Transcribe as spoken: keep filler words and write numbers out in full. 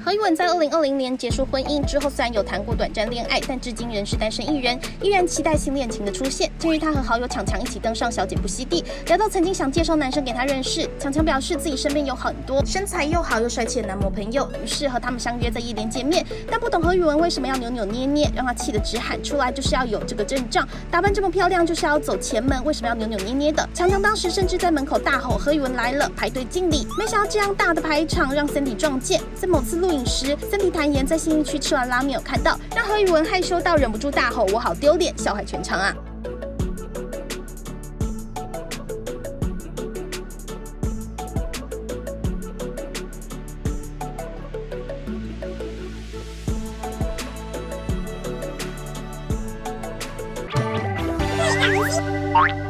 何宇文在二零二零年结束婚姻之后，虽然有谈过短暂恋爱，但至今仍是单身一人，依然期待新恋情的出现。近日，他和好友强强一起登上《小姐不熙娣》，聊到曾经想介绍男生给他认识，强强表示自己身边有很多身材又好又帅气的男模朋友，于是和他们相约在夜店见面。但不懂何宇文为什么要扭扭捏捏，让他气得直喊出来就是要有这个阵仗，打扮这么漂亮就是要走前门，为什么要扭扭捏捏的？强强当时甚至在门口大吼何宇文来了，排队敬礼。没想到这样大的排场让 Sandy 撞见，在某次录影时 ，Sandy 坦言在信义区吃完拉面有看到，让何宇文害羞到忍不住大吼我好丢脸，笑坏全场啊！ Bye.